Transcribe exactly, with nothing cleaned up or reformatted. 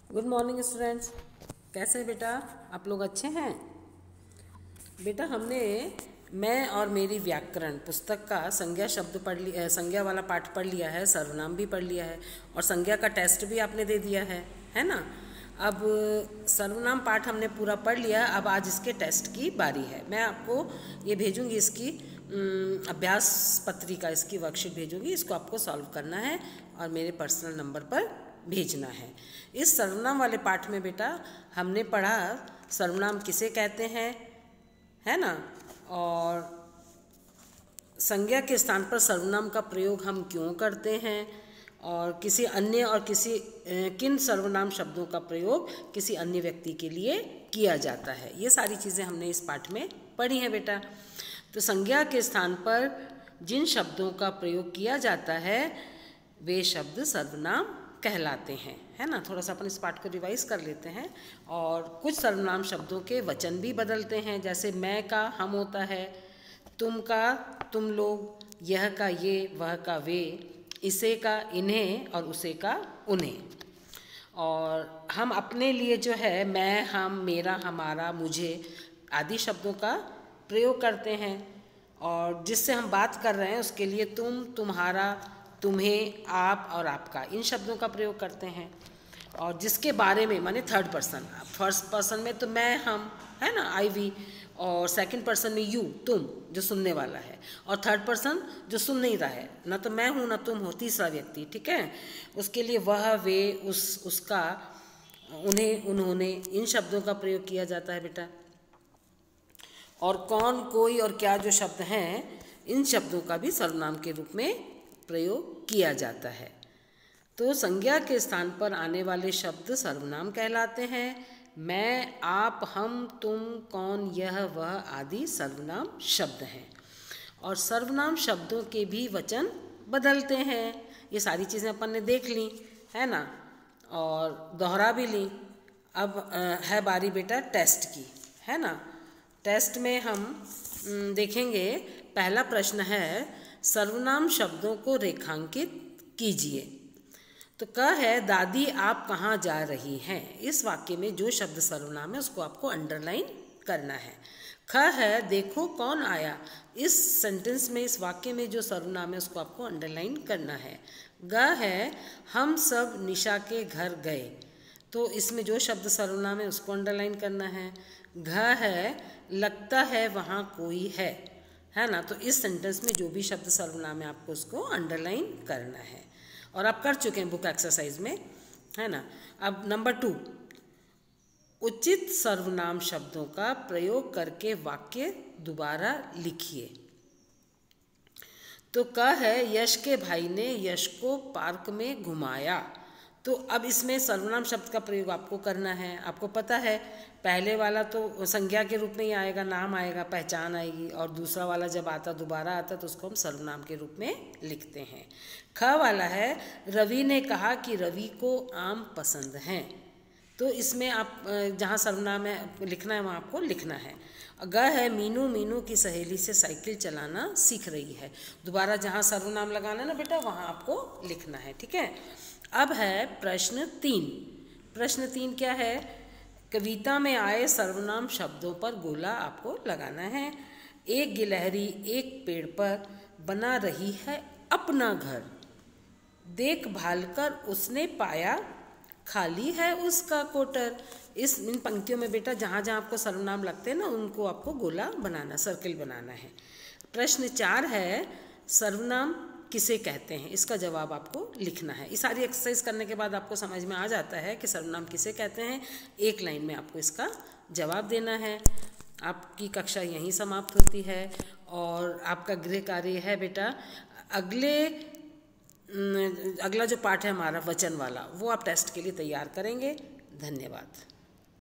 Good morning students. कैसे हैं बेटा? आप लोग अच्छे हैं? बेटा हमने मैं और मेरी व्याकरण पुस्तक का संज्ञा शब्द पढ़ लिया, संज्ञा वाला पाठ पढ़ लिया है, सर्वनाम भी पढ़ लिया है और संज्ञा का टेस्ट भी आपने दे दिया है है ना। अब सर्वनाम पाठ हमने पूरा पढ़ लिया। अब आज इसके टेस्ट की बारी है। मैं आपको ये भेजूंगी, इसकी अभ्यास पत्रिका, इसकी वर्कशीट भेजूंगी। इसको आपको सॉल्व करना है और मेरे पर्सनल नंबर पर भेजना है। इस सर्वनाम वाले पाठ में बेटा हमने पढ़ा सर्वनाम किसे कहते हैं, है ना, और संज्ञा के स्थान पर सर्वनाम का प्रयोग हम क्यों करते हैं, और किसी अन्य और किसी किन सर्वनाम शब्दों का प्रयोग किसी अन्य व्यक्ति के लिए किया जाता है। ये सारी चीज़ें हमने इस पाठ में पढ़ी हैं बेटा। तो संज्ञा के स्थान पर जिन शब्दों का प्रयोग किया जाता है वे शब्द सर्वनाम कहलाते हैं, है ना। थोड़ा सा अपन इस पाठ को रिवाइज कर लेते हैं। और कुछ सर्वनाम शब्दों के वचन भी बदलते हैं, जैसे मैं का हम होता है, तुम का तुम लोग, यह का ये, वह का वे, इसे का इन्हें और उसे का उन्हें। और हम अपने लिए जो है मैं, हम, मेरा, हमारा, मुझे आदि शब्दों का प्रयोग करते हैं। और जिससे हम बात कर रहे हैं उसके लिए तुम, तुम्हारा, तुम्हें, आप और आपका, इन शब्दों का प्रयोग करते हैं। और जिसके बारे में माने थर्ड पर्सन, फर्स्ट पर्सन में तो मैं, हम, है ना, आई वी, और सेकंड पर्सन में यू, तुम, जो सुनने वाला है, और थर्ड पर्सन जो सुन नहीं रहा है, ना तो मैं हूँ ना तुम हो, तीसरा व्यक्ति, ठीक है। उसके लिए वह, वे, उस, उसका, उन्हें, उन्होंने, इन शब्दों का प्रयोग किया जाता है बेटा। और कौन, कोई और क्या जो शब्द हैं, इन शब्दों का भी सर्वनाम के रूप में प्रयोग किया जाता है। तो संज्ञा के स्थान पर आने वाले शब्द सर्वनाम कहलाते हैं। मैं, आप, हम, तुम, कौन, यह, वह आदि सर्वनाम शब्द हैं। और सर्वनाम शब्दों के भी वचन बदलते हैं। ये सारी चीज़ें अपन ने देख ली, है ना, और दोहरा भी ली। अब है बारी बेटा टेस्ट की, है ना। टेस्ट में हम देखेंगे, पहला प्रश्न है सर्वनाम शब्दों को रेखांकित कीजिए। तो क है दादी आप कहाँ जा रही हैं। इस वाक्य में जो शब्द सर्वनाम है उसको आपको अंडरलाइन करना है। ख है देखो कौन आया। इस सेंटेंस में, इस वाक्य में जो सर्वनाम है उसको आपको अंडरलाइन करना है। ग है हम सब निशा के घर गए। तो इसमें जो शब्द सर्वनाम है उसको अंडरलाइन करना है। घ है लगता है वहाँ कोई है, है ना। तो इस सेंटेंस में जो भी शब्द सर्वनाम है आपको उसको अंडरलाइन करना है। और आप कर चुके हैं बुक एक्सरसाइज में, है ना। अब नंबर टू, उचित सर्वनाम शब्दों का प्रयोग करके वाक्य दोबारा लिखिए। तो क है यश के भाई ने यश को पार्क में घुमाया। तो अब इसमें सर्वनाम शब्द का प्रयोग आपको करना है। आपको पता है पहले वाला तो संज्ञा के रूप में ही आएगा, नाम आएगा, पहचान आएगी, और दूसरा वाला जब आता दोबारा आता तो उसको हम सर्वनाम के रूप में लिखते हैं। ख वाला है रवि ने कहा कि रवि को आम पसंद हैं। तो इसमें आप जहाँ सर्वनाम है लिखना है वहाँ आपको लिखना है। ग है मीनू मीनू की सहेली से साइकिल चलाना सीख रही है। दोबारा जहाँ सर्वनाम लगाना है ना बेटा वहाँ आपको लिखना है, ठीक है। अब है प्रश्न तीन। प्रश्न तीन क्या है? कविता में आए सर्वनाम शब्दों पर गोला आपको लगाना है। एक गिलहरी एक पेड़ पर बना रही है अपना घर, देखभाल कर उसने पाया खाली है उसका कोटर। इस इन पंक्तियों में बेटा जहाँ जहाँ आपको सर्वनाम लगते हैं ना उनको आपको गोला बनाना, सर्किल बनाना है। प्रश्न चार है सर्वनाम किसे कहते हैं। इसका जवाब आपको लिखना है। इस सारी एक्सरसाइज करने के बाद आपको समझ में आ जाता है कि सर्वनाम किसे कहते हैं। एक लाइन में आपको इसका जवाब देना है। आपकी कक्षा यहीं समाप्त होती है और आपका गृह कार्य है बेटा अगले अगला जो पाठ है हमारा वचन वाला, वो आप टेस्ट के लिए तैयार करेंगे। धन्यवाद।